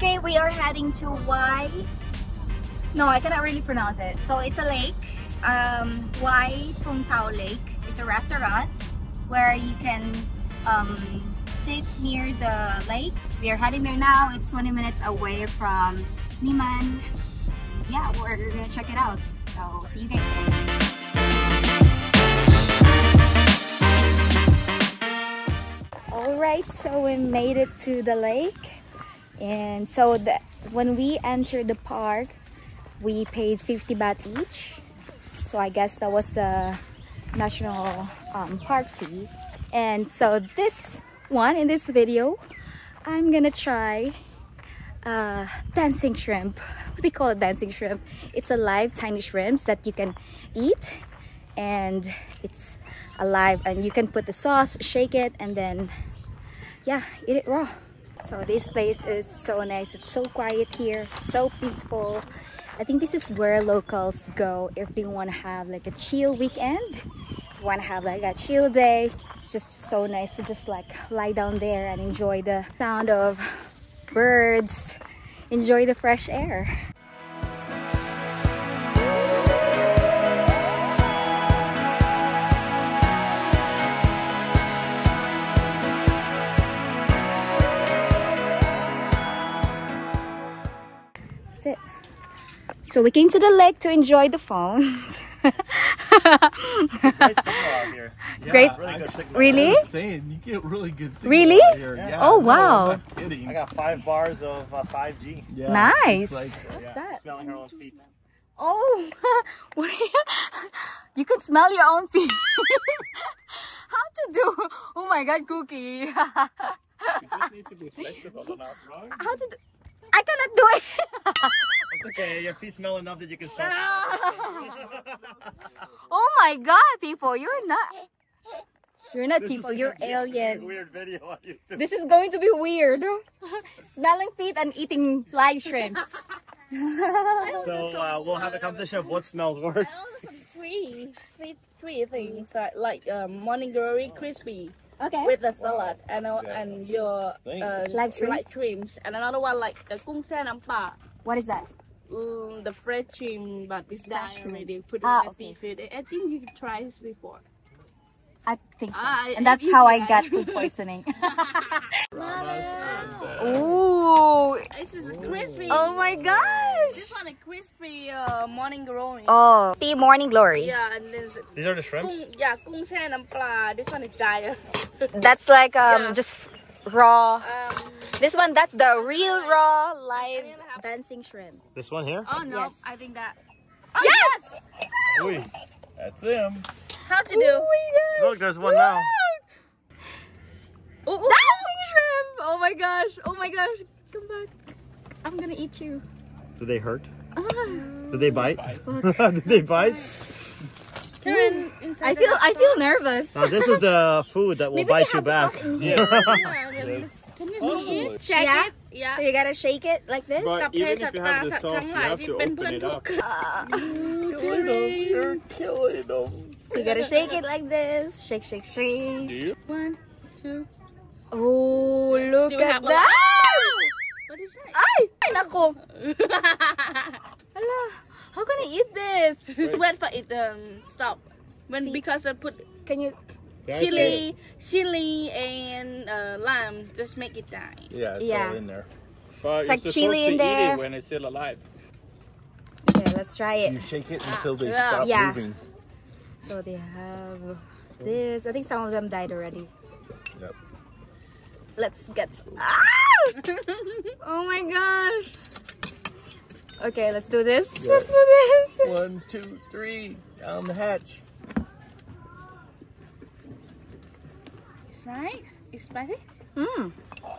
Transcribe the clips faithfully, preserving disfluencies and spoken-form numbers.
Okay, we are heading to Huay. No, I cannot really pronounce it. So it's a lake, um, Huay Teung Thao Lake. It's a restaurant where you can um, sit near the lake. We are heading there now. It's twenty minutes away from Niman. Yeah, we're gonna check it out. So see you guys there. Alright, so we made it to the lake. And so the, when we entered the park, we paid fifty baht each. So I guess that was the national um, park fee. And so this one, in this video, I'm gonna try uh, dancing shrimp. We call it dancing shrimp. It's a live tiny shrimps that you can eat. And it's alive, and you can put the sauce, shake it, and then yeah, eat it raw. So this place is so nice. It's so quiet here, so peaceful. I think this is where locals go if they want to have like a chill weekend, want to have like a chill day. It's just so nice to just like lie down there and enjoy the sound of birds, enjoy the fresh air. That's it. So we came to the lake to enjoy the phones. Great signal out here. Yeah, Great. Really good signal. Really? I was saying, you get really good signal Really? out here. Yeah. Yeah, Oh, no, wow. I'm not kidding. I got five bars of uh, five G. Yeah, Nice. it's like, What's Yeah, that? smelling her own feet. Oh, what are you? You can smell your own feet. How to do? Oh my God, Cookie. you just need to be flexible enough, right? How to do? I cannot do it. It's okay. Your feet smell enough that you can smell. Oh my God, people, you're not. You're not This people. is You're gonna be a alien. Weird video on YouTube. This is going to be weird. Smelling feet and eating live shrimps. So uh, we'll have a competition of what smells worse. Three, three, three things like, like um, morning glory crispy Okay. with the salad and uh, and your uh, Live shrimp? light shrimps, and another one like the Goong Ten and pa, What is that? um, the fresh shrimp, but it's Fresh dyed shrimp. already. Put Ah, in the okay. seafood. I think you tried this before. I think so. Ah, And that's it how is, I yeah. got food poisoning. Ramas and uh, Ooh. This is crispy. Oh my This gosh. one is crispy uh, morning glory. Oh, see morning glory. Yeah, and then These are the shrimps. Goong, yeah, Goong Ten and pa. This one is dyed. That's like um Yeah. just raw. Um, This one, that's the real raw live dancing shrimp. This one here. oh no, Yes. I think that. Yes! Uy, that's them. How to Oh do? my gosh. Look, there's one now. Oh, oh. Dancing shrimp! Oh my gosh! Oh my gosh! Come back! I'm gonna eat you. Do they hurt? Ah. Do they bite? Do they bite? Turn inside I the feel I restaurant. feel nervous. Now this is the food that will Maybe bite they you have back. sauce in here. Yeah, Yes. Can you Possibly. see it? Check Yeah? it. Yeah. So you gotta shake it like this. But Sắp even thế if sắp you ta have the sắp sauce, trắng you lại have thì to bên open bên it thuốc. up. Killing them. You're killing them. So you gotta shake it like this. Shake, shake, Do shake. you? One, two. Oh, look Still at have a that! What is that? Ay! Ay, nako! Hala, how can I eat this? Wait for it um stop. When See? because I put Can you... Yeah, I see it. chili, chili and uh, lime, just make it die. Yeah, it's Yeah. all in there. But It's you're like supposed chili to in eat there. it when it's still alive. Okay, let's try You it. shake it until they Yeah. stop Yeah. moving. So they have this. I think some of them died already. Yep. Let's get... Ah! Oh my gosh! Okay, let's do this. Yeah. Let's do this. One, two, three, down the hatch. It's nice. It's spicy. Mm.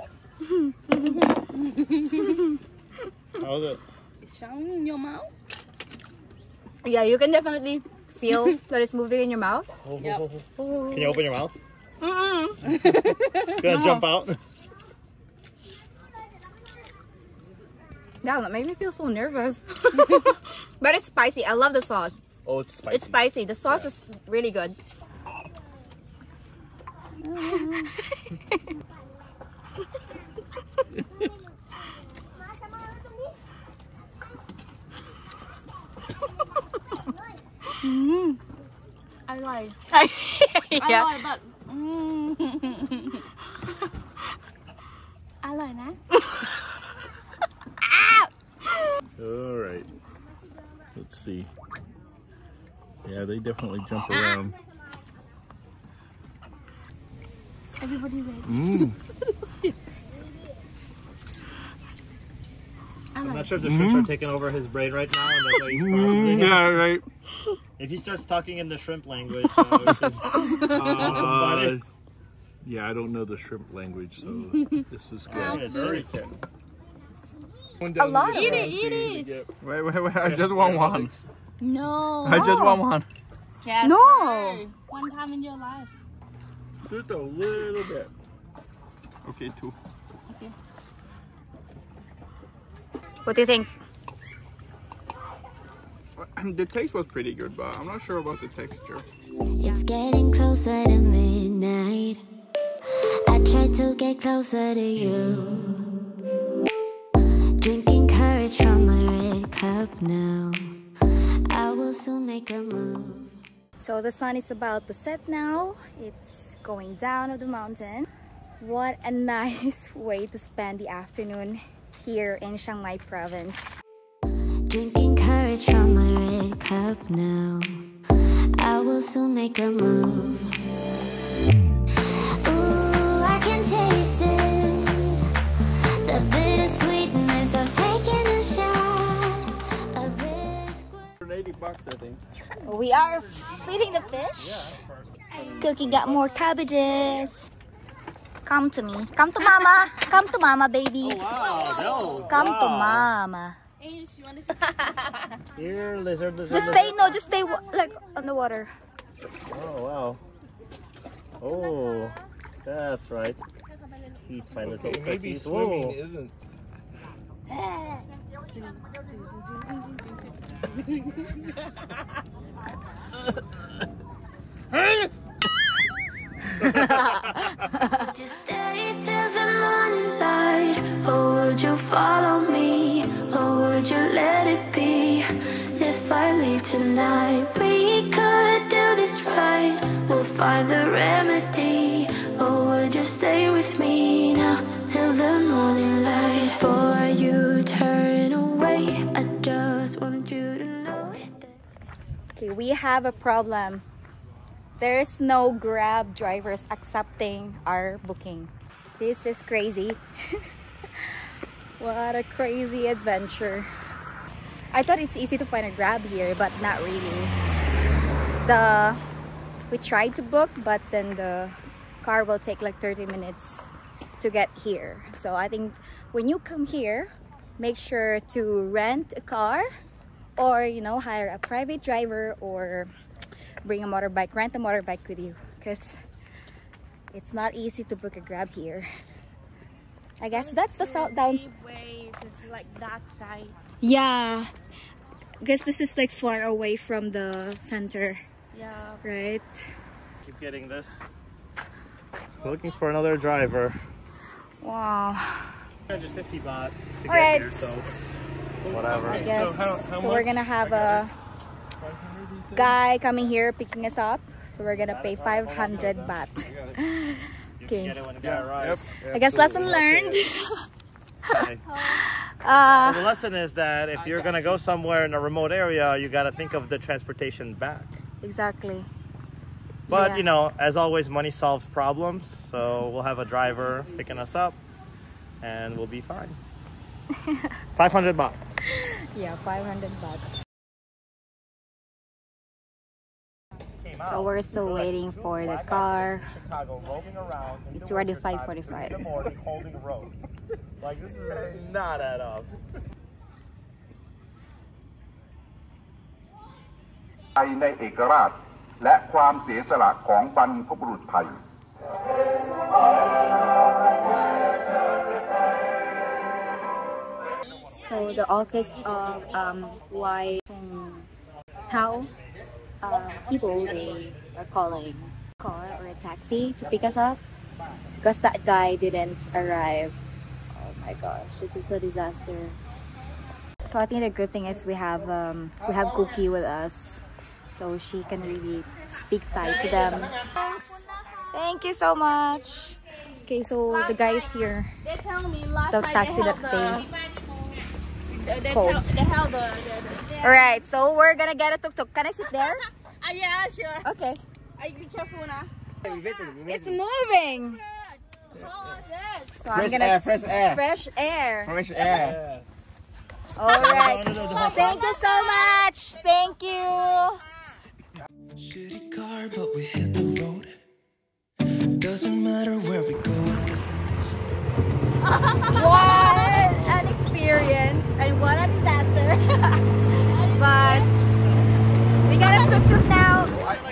How's it? It's strong in your mouth. Yeah, you can definitely feel that it's moving in your mouth. Yep. Can you open your mouth? Mm-mm. Gonna No. jump out? Yeah, that made me feel so nervous. But it's spicy. I love the sauce. Oh, it's spicy. It's spicy. The sauce Yeah. is really good. ร่อย yeah. อร่อยแบบอืมอร่อยนะ All right. Let's see. Yeah, they definitely jump around. Everybody ready? Mm. I'm not sure if the shrimps are taking over his brain right now, and that's why he's processing it. Yeah, right. If he starts talking in the shrimp language, uh, we should ask him about Uh, it. yeah, I don't know the shrimp language, so this is good. Yeah, it's very good. A lot of Eat it. it, eat it. Wait, wait, wait! I just want one. No. I just want one. Casper, No. One time in your life. Just a little bit. Okay, two. Okay. What do you think? The taste was pretty good, but I'm not sure about the texture. It's getting closer to midnight. I try to get closer to you. Drinking courage from my red cup now. I will soon make a move. So the sun is about to set now. It's going down of the mountain. What a nice way to spend the afternoon here in Chiang Mai province. Drinking courage from my red cup now. I will soon make a move. Ooh, I can taste it. The bittersweetness of taking a shot. A risk. eighty bucks, I think. We are feeding the fish. Cookie got more cabbages. Come to me. Come to mama. Come to mama, baby. Wow, no. Come to wow. mama. Ace, you want to see? Here, lizard, lizard. Just lizard. stay, no, just stay like on the water. Oh, wow. Oh, that's right. Eat my little Okay, maybe cookies. swimming Whoa. isn't. Just stay till the morning light. Or would you follow me? Or would you let it be? If I leave tonight, we could do this right. We'll find the remedy. Or would you stay with me now till the morning light? Before you turn away, I just want you to know that. Okay, we have a problem. There's no Grab drivers accepting our booking. This is crazy. What a crazy adventure. I thought it's easy to find a Grab here, but not really. The we tried to book, but then the car will take like thirty minutes to get here. So I think when you come here, make sure to rent a car, or you know, hire a private driver, or bring a motorbike, rent a motorbike with you, because it's not easy to book a Grab here. I guess that's the south down. Ways is like that side. Yeah, because this is like far away from the center, Yeah. right? Keep getting this. We're looking for another driver. Wow. three hundred fifty baht to All get right. here, so it's whatever. I guess So how- how so. We're much? gonna have a guy coming here picking us up. So we're gonna pay five hundred baht. You Okay. can get it when the guy arrives. I guess lesson learned. Okay. uh, So the lesson is that if you're gonna go somewhere in a remote area, you gotta think of the transportation back. exactly. But Yeah. you know, as always, money solves problems. So we'll have a driver picking us up, and we'll be fine. five hundred baht. Yeah, five hundred baht. Came So out. we're still We're like waiting two for the black car. guys in Chicago roaming around in It's the already winter time, five forty-five. two in the morning, holding a rope. Like, this is not add up. ในเอกราชและความเสียสละของบรรพบุรุษไทย So the office of um, Huay Teung Thao uh, people, they are calling a car or a taxi to pick us up because that guy didn't arrive. Oh my gosh, this is a disaster. So I think the good thing is we have um, we have Cookie with us. so she can really speak Thai to them. Thanks. Thank you so much. Okay, so the guys here, They tell me last the night taxi they that have they the, they, called. tell, they have the, the, the All right, so we're gonna get a tuk-tuk. Can I sit there? Ah, yeah, sure. Okay. I be careful now. It's moving. Oh, this. So I'm gonna fresh air. fresh air. Fresh air. All right. Thank you so much. Thank you. Shitty car, but we hit the road. Doesn't matter where we go. What an experience and what a disaster. But we got a tuk-tuk now.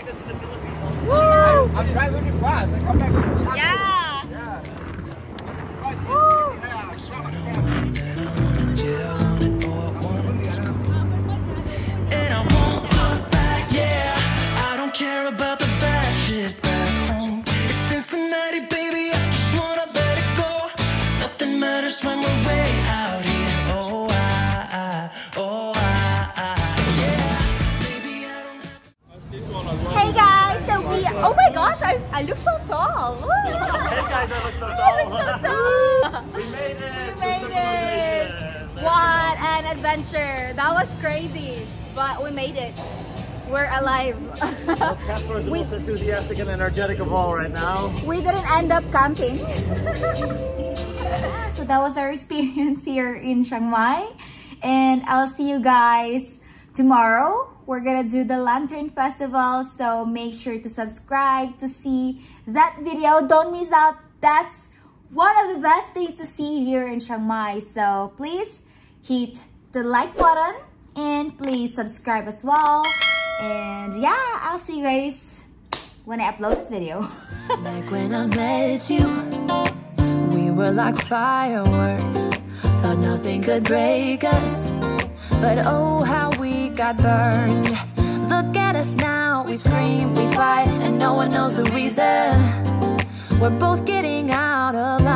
Woo! I'm driving really fast. I come back. Yeah. Yeah. Woo! And I won't look back, yeah. I don't care about the bad shit back home. It's Cincinnati, baby. I just wanna let it go. Nothing matters when we're way out here. Oh, I, I, oh, I, I, yeah. Baby, I don't have. Hey guys, so we, oh my gosh, I, I look so tall. Woo. Hey guys, I look so I look tall. so tall. We made it. We made it. What an adventure. That was crazy, but we made it. We're alive. Casper is the most enthusiastic and energetic of all right now. We didn't end up camping. So that was our experience here in Chiang Mai. And I'll see you guys tomorrow. We're gonna do the Lantern Festival. So make sure to subscribe to see that video. Don't miss out. That's one of the best things to see here in Chiang Mai. So please hit the like button and please subscribe as well. And yeah, I'll see you guys when I upload this video. Back when I met you, we were like fireworks. Thought nothing could break us, but oh how we got burned. Look at us now, we scream, we fight, and no one knows the reason. We're both getting out of line.